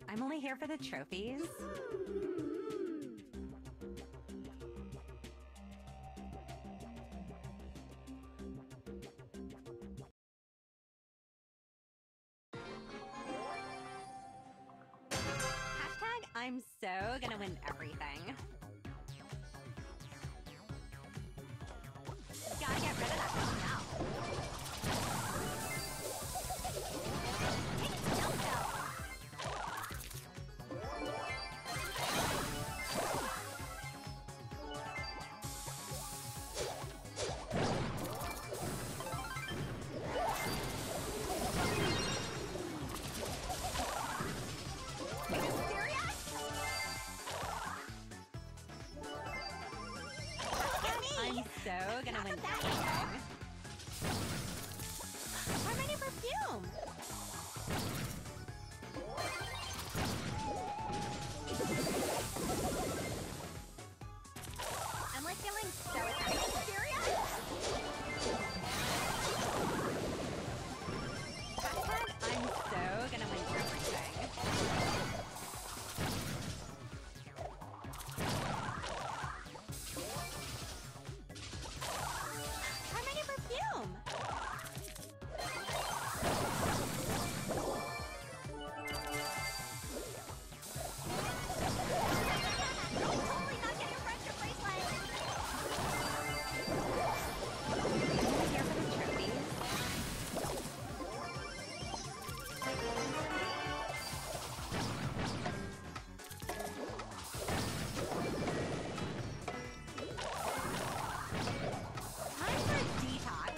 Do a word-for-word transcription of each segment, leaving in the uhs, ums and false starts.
I'm only here for the trophies. Hashtag I'm so gonna win everything. Gotta get rid of that one now. Take it to Delco. I'm so gonna win everything. Harmony perfume! I'm like feeling so excited. Serious? Hashtag I'm so gonna win everything. Perfume! Totally not getting a friendship bracelet! Here for the trophies. Time for a detox.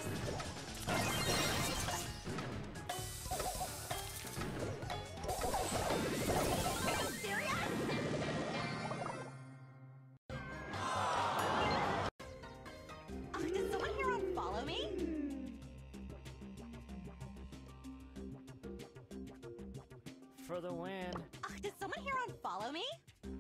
Follow me? For the win. Ugh, does someone here on follow me?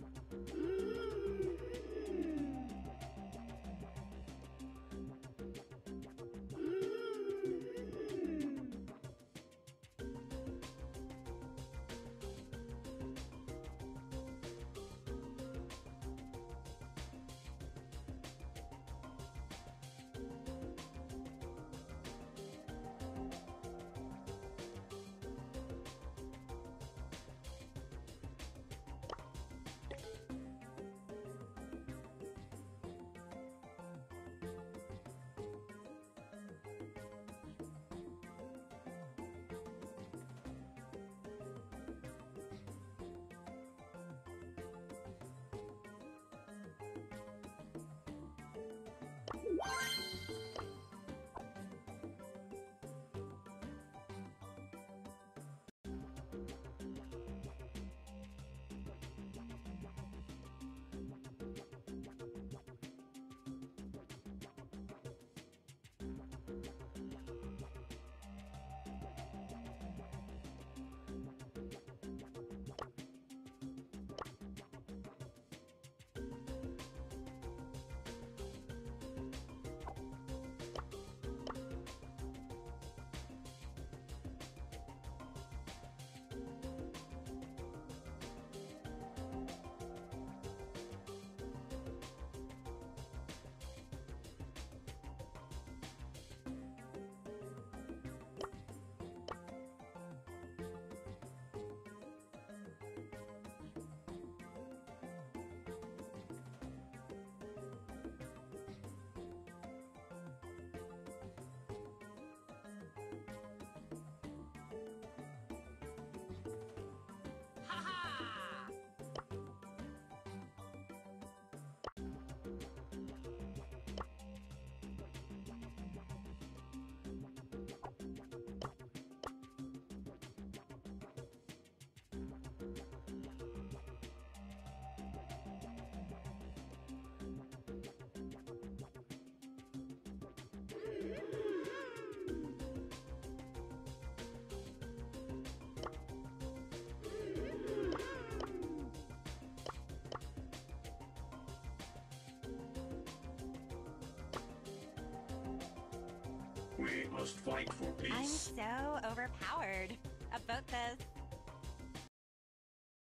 We must fight for peace. I'm so overpowered. About this.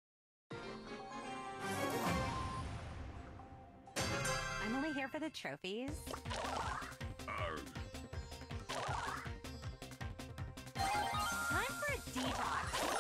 for the trophies? Arg. Time for a detox.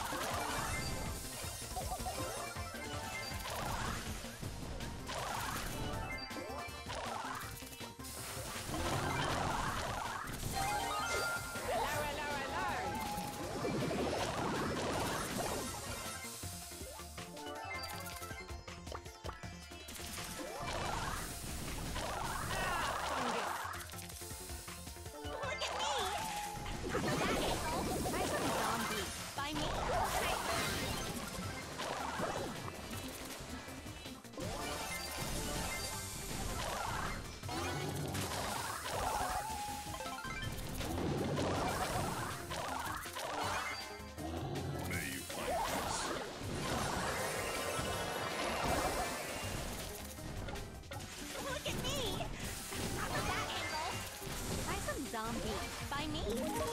Zombie by me.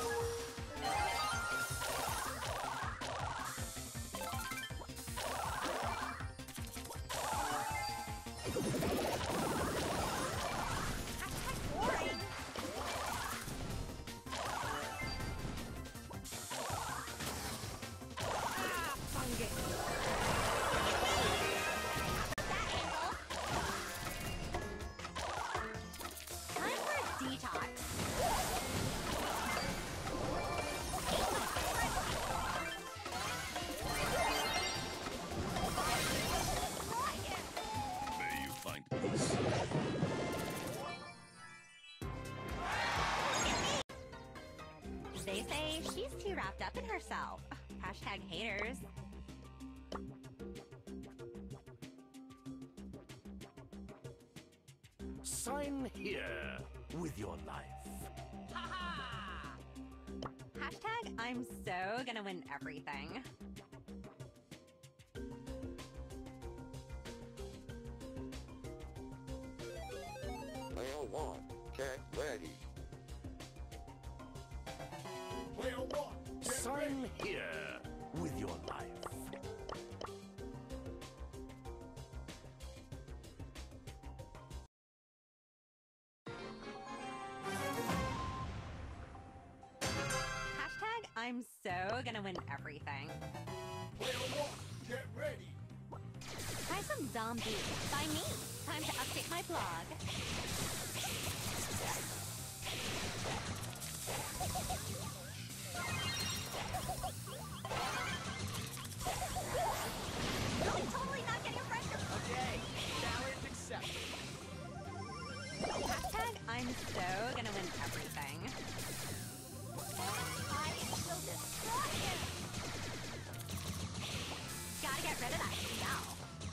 Hashtag boring. Ah, fungus. That angle. Time for a detox. May you find peace. They say she's too wrapped up in herself. Hashtag haters. Sign here with your life. Hashtag I'm so gonna win everything. Player one, get ready. Player one, get Sign ready. here with your life. Hashtag I'm so gonna win everything. Player one, get ready. Try some zombies by me. Time to update my blog. No, totally not getting a pressure. Okay, challenge accepted. Hashtag I'm so gonna win everything. I will destroy him. Gotta get rid of that smell.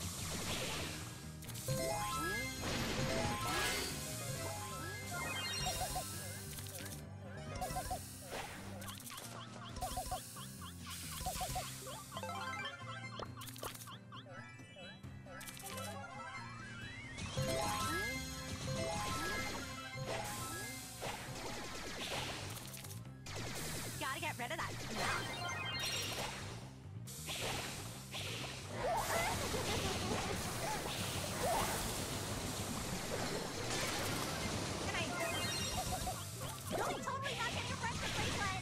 Gotta get rid of that smell. Can I... No, totally not getting a pressure bracelet.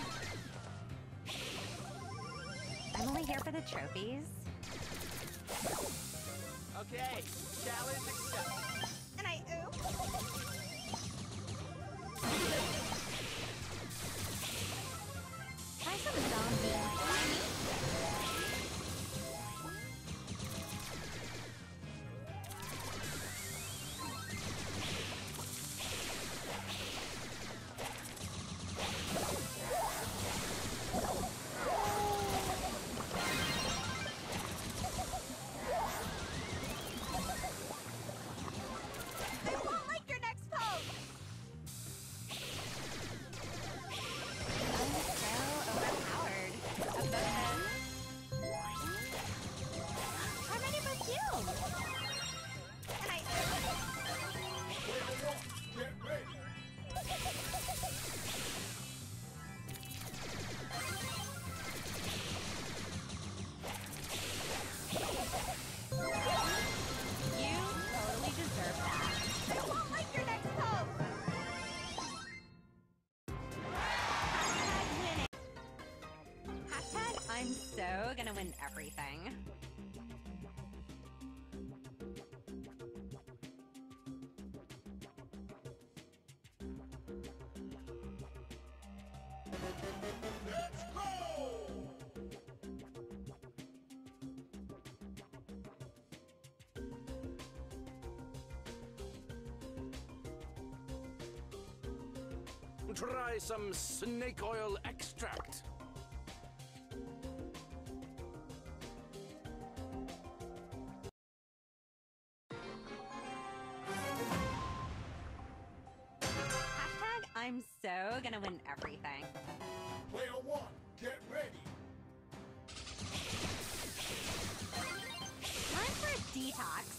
I'm only here for the trophies. Okay, challenge accepted. And I oop. Try some zombie. I won't like your next post. I'm so overpowered. A book gonna win everything. Let's go! Try some snake oil extract. Hashtag I'm so gonna win everything. Player one, get ready. Time for a detox.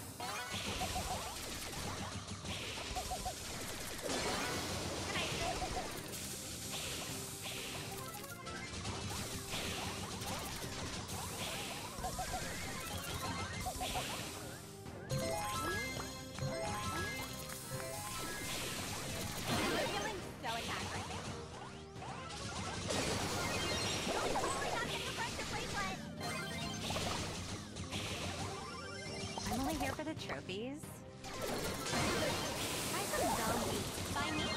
Can I I'm feeling so attacked right now. Totally not getting a pressure bracelet. I'm only here for the trophies. Try some zombies. By me.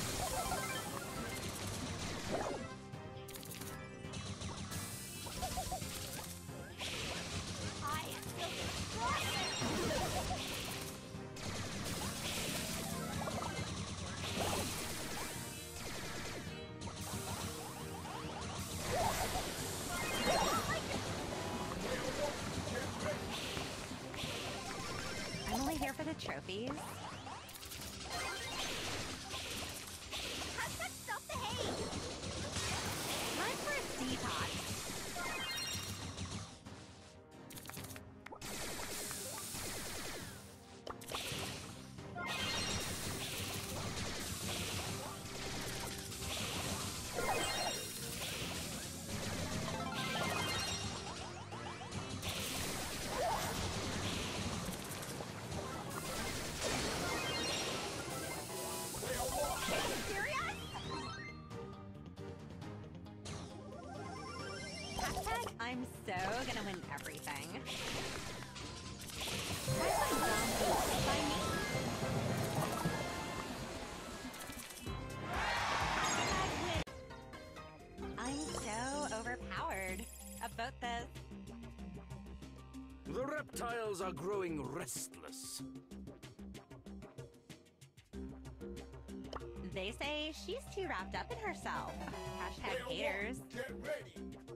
I feel destroyed. I'm only here for the trophies. Hashtag stop the hate. Time for a detox. Serious? Hashtag I'm so gonna win everything. Try some zombies. By me. Hashtag win. I'm so overpowered. About this. The reptiles are growing restless. They say she's too wrapped up in herself. Hashtag Player haters. one, get ready.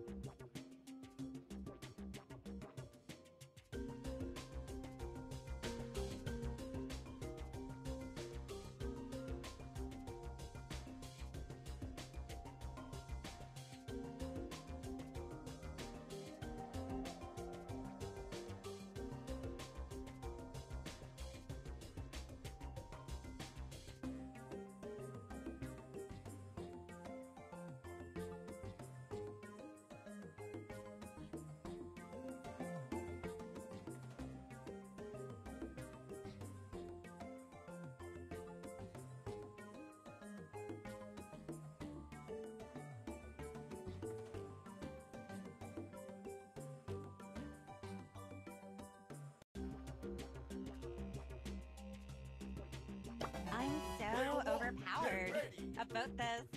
I'm Player so one, overpowered. get ready. About this.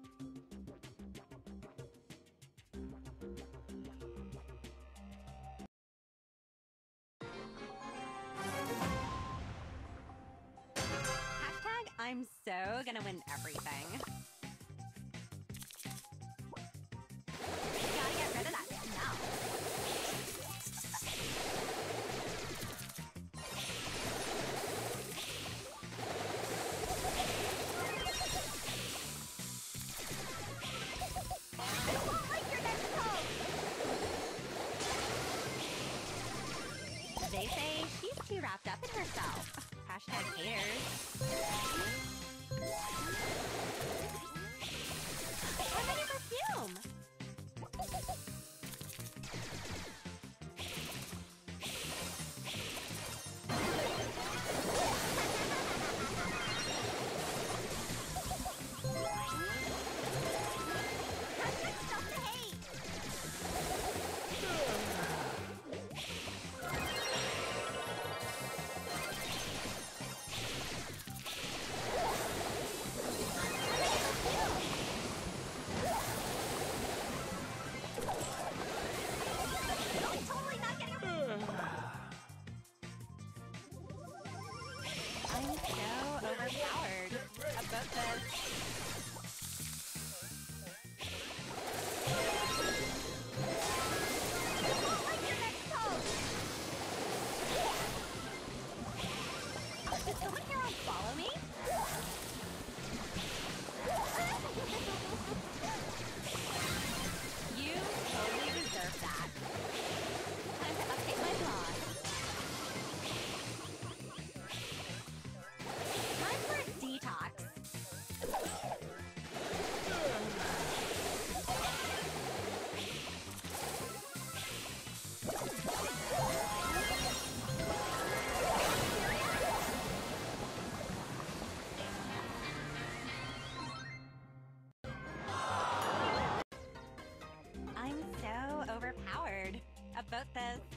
Hashtag I'm so gonna win everything. Gotta get rid of that smell. I won't like your next pose. They say she's too wrapped up in herself. Hashtag haters. How many perfume? Hashtag stop the hate. about this. I won't like your next pose. Did someone here will follow me? You totally deserve that. Time to update my blog. Time for a detox. I'm so overpowered. About this.